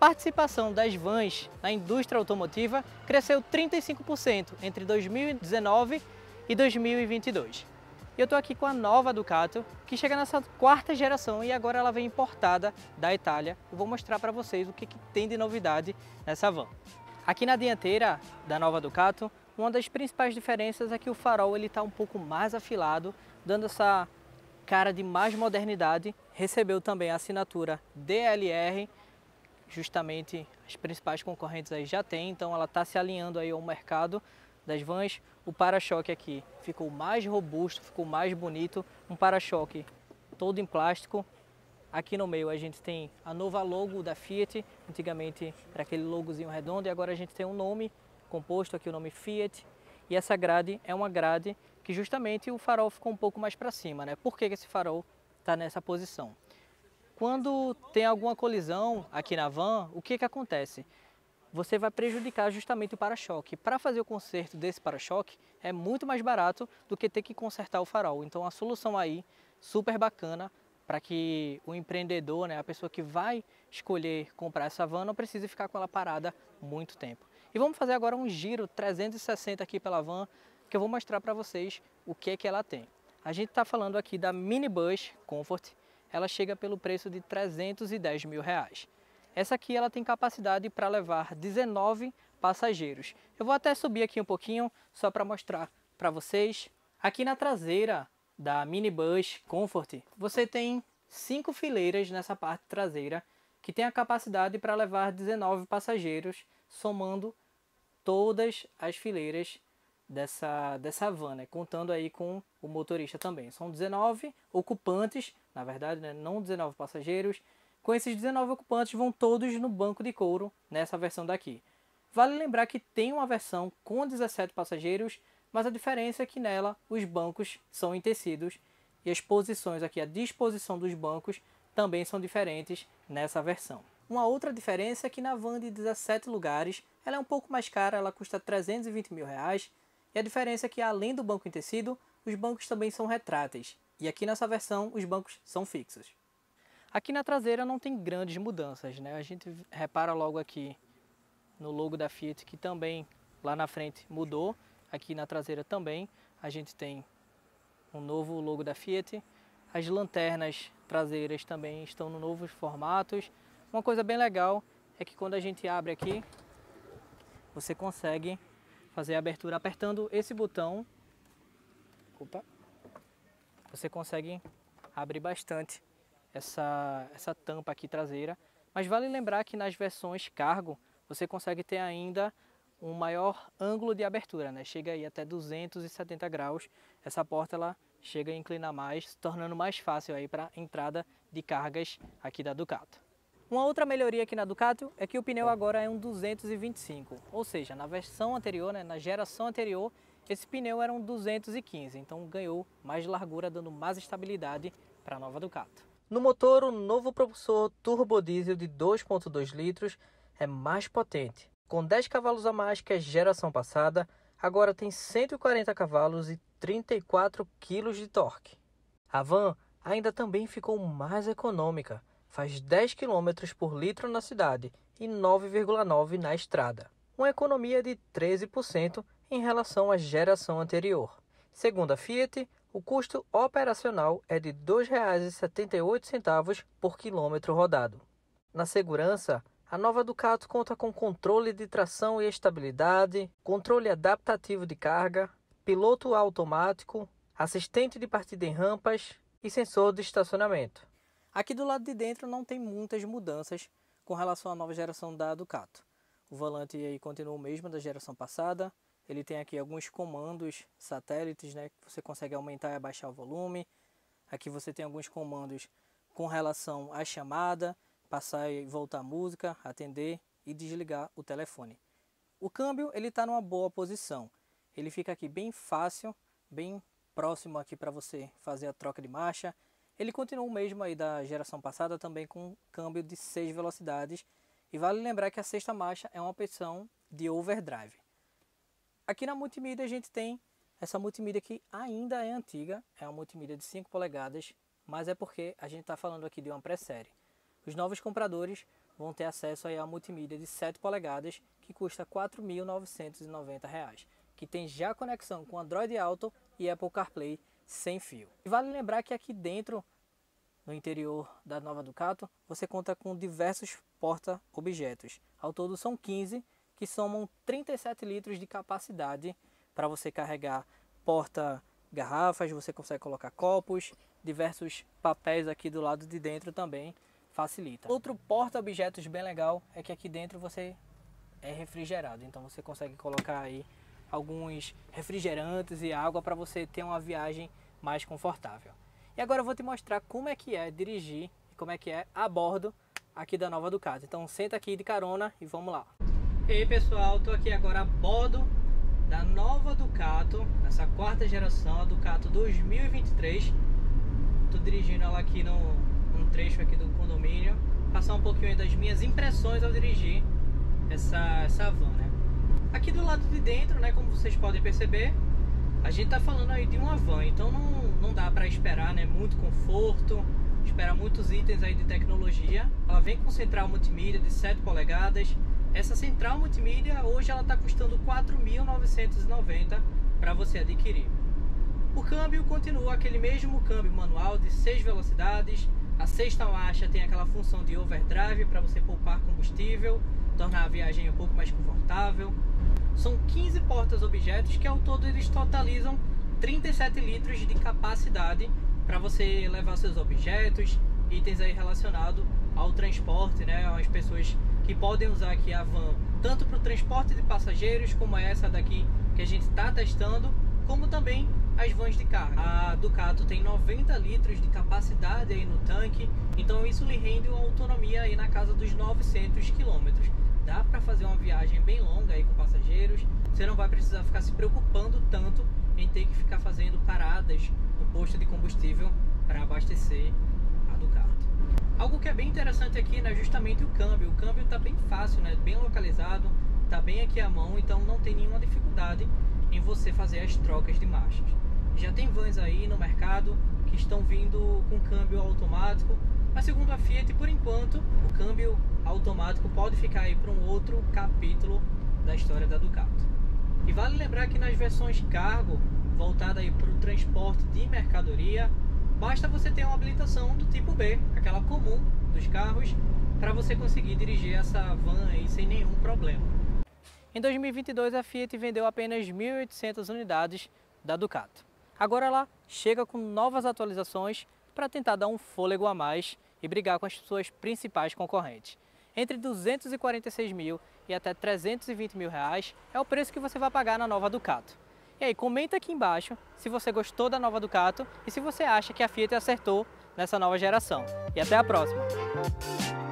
participação das vans na indústria automotiva cresceu 35% entre 2019 e 2022. Eu estou aqui com a nova Ducato, que chega nessa quarta geração e agora ela vem importada da Itália. Eu vou mostrar para vocês o que tem de novidade nessa van. Aqui na dianteira da nova Ducato, uma das principais diferenças é que o farol está um pouco mais afilado, dando essa cara de mais modernidade. Recebeu também a assinatura DLR, justamente as principais concorrentes aí já tem, então ela está se alinhando aí ao mercado das vans. O para-choque aqui ficou mais robusto, ficou mais bonito, um para-choque todo em plástico. Aqui no meio a gente tem a nova logo da Fiat, antigamente era aquele logozinho redondo e agora a gente tem um nome composto aqui, o nome Fiat. E essa grade é uma grade que justamente o farol ficou um pouco mais para cima, né? Por que esse farol está nessa posição? Quando tem alguma colisão aqui na van, o que acontece? Você vai prejudicar justamente o para-choque. Para fazer o conserto desse para-choque é muito mais barato do que ter que consertar o farol. Então a solução aí, super bacana, para que o empreendedor, né, a pessoa que vai escolher comprar essa van, não precise ficar com ela parada muito tempo. E vamos fazer agora um giro 360 aqui pela van, que eu vou mostrar para vocês o que ela tem. A gente está falando aqui da Minibus Comfort. Ela chega pelo preço de 310 mil reais. Essa aqui ela tem capacidade para levar 19 passageiros. Eu vou até subir aqui um pouquinho só para mostrar para vocês. Aqui na traseira da Minibus Comfort, você tem 5 fileiras nessa parte traseira que tem a capacidade para levar 19 passageiros, somando todas as fileiras dessa van, né? Contando aí com o motorista também. São 19 ocupantes, na verdade, né? Não 19 passageiros. Com esses 19 ocupantes vão todos no banco de couro nessa versão daqui. Vale lembrar que tem uma versão com 17 passageiros, mas a diferença é que nela os bancos são em tecidos e as posições aqui, a disposição dos bancos também são diferentes nessa versão. Uma outra diferença é que na van de 17 lugares, ela é um pouco mais cara, ela custa 320 mil reais. E a diferença é que além do banco em tecido, os bancos também são retráteis. E aqui nessa versão os bancos são fixos. Aqui na traseira não tem grandes mudanças, né? A gente repara logo aqui no logo da Fiat que também lá na frente mudou. Aqui na traseira também a gente tem um novo logo da Fiat. As lanternas traseiras também estão no novos formatos. Uma coisa bem legal é que quando a gente abre aqui, você consegue fazer a abertura apertando esse botão. Opa! Você consegue abrir bastante essa tampa aqui traseira. Mas vale lembrar que nas versões cargo você consegue ter ainda um maior ângulo de abertura, né? Chega aí até 270 graus. Essa porta ela chega a inclinar mais, tornando mais fácil aí para entrada de cargas aqui da Ducato. Uma outra melhoria aqui na Ducato é que o pneu agora é um 225, ou seja, na versão anterior, né, na geração anterior, esse pneu era um 215, então ganhou mais largura, dando mais estabilidade para a nova Ducato. No motor, o novo propulsor turbo diesel de 2.2 litros é mais potente. Com 10 cavalos a mais que a geração passada, agora tem 140 cavalos e 34 kg de torque. A van ainda também ficou mais econômica, faz 10 km por litro na cidade e 9,9 na estrada. Uma economia de 13% em relação à geração anterior. Segundo a Fiat, o custo operacional é de R$ 2,78 por quilômetro rodado. Na segurança, a nova Ducato conta com controle de tração e estabilidade, controle adaptativo de carga, piloto automático, assistente de partida em rampas e sensor de estacionamento. Aqui do lado de dentro não tem muitas mudanças com relação à nova geração da Ducato. O volante aí continua o mesmo da geração passada. Ele tem aqui alguns comandos satélites, né, que você consegue aumentar e abaixar o volume. Aqui você tem alguns comandos com relação à chamada, passar e voltar a música, atender e desligar o telefone. O câmbio ele está numa boa posição. Ele fica aqui bem fácil, bem próximo aqui para você fazer a troca de marcha. Ele continua o mesmo aí da geração passada, também com câmbio de 6 velocidades. E vale lembrar que a sexta marcha é uma opção de overdrive. Aqui na multimídia a gente tem essa multimídia que ainda é antiga, é uma multimídia de 5 polegadas, mas é porque a gente está falando aqui de uma pré-série. Os novos compradores vão ter acesso aí a multimídia de 7 polegadas que custa R$ 4.990, que tem já conexão com Android Auto e Apple CarPlay sem fio. E vale lembrar que aqui dentro, no interior da nova Ducato, você conta com diversos porta-objetos. Ao todo são 15, que somam 37 litros de capacidade para você carregar porta-garrafas, você consegue colocar copos, diversos papéis aqui do lado de dentro também facilita. Outro porta-objetos bem legal é que aqui dentro você é refrigerado, então você consegue colocar aí alguns refrigerantes e água para você ter uma viagem mais confortável. E agora eu vou te mostrar como é que é dirigir e como é que é a bordo aqui da nova Ducato. Então senta aqui de carona e vamos lá. E aí pessoal, estou aqui agora a bordo da nova Ducato, essa quarta geração, a Ducato 2023. Estou dirigindo ela aqui num trecho aqui do condomínio, passar um pouquinho aí das minhas impressões ao dirigir essa van, né? Aqui do lado de dentro, né, como vocês podem perceber, a gente tá falando aí de uma van, então não dá para esperar, né, muito conforto, esperar muitos itens aí de tecnologia. Ela vem com central multimídia de 7 polegadas. Essa central multimídia hoje ela tá custando R$ 4.990 para você adquirir. O câmbio continua aquele mesmo câmbio manual de 6 velocidades. A sexta marcha tem aquela função de overdrive para você poupar combustível, tornar a viagem um pouco mais confortável. São 15 portas-objetos que ao todo eles totalizam 37 litros de capacidade para você levar seus objetos, itens aí relacionados ao transporte, né? As pessoas que podem usar aqui a van tanto para o transporte de passageiros, como essa daqui que a gente está testando, como também as vans de carga. A Ducato tem 90 litros de capacidade aí no tanque, então isso lhe rende uma autonomia aí na casa dos 900 km. Dá para fazer uma viagem bem longa aí com passageiros, você não vai precisar ficar se preocupando tanto em ter que ficar fazendo paradas no posto de combustível para abastecer a Ducato. Algo que é bem interessante aqui, né, justamente o câmbio. O câmbio está bem fácil, né, bem localizado, está bem aqui à mão, então não tem nenhuma dificuldade em você fazer as trocas de marchas. Já tem vans aí no mercado que estão vindo com câmbio automático, mas segundo a Fiat, por enquanto, o câmbio automático pode ficar aí para um outro capítulo da história da Ducato. E vale lembrar que nas versões cargo, voltada aí para o transporte de mercadoria, basta você ter uma habilitação do tipo B, aquela comum dos carros, para você conseguir dirigir essa van aí sem nenhum problema. Em 2022, a Fiat vendeu apenas 1.800 unidades da Ducato. Agora ela chega com novas atualizações para tentar dar um fôlego a mais e brigar com as suas principais concorrentes. Entre 246 mil e até 320 mil reais é o preço que você vai pagar na nova Ducato. E aí, comenta aqui embaixo se você gostou da nova Ducato e se você acha que a Fiat acertou nessa nova geração. E até a próxima!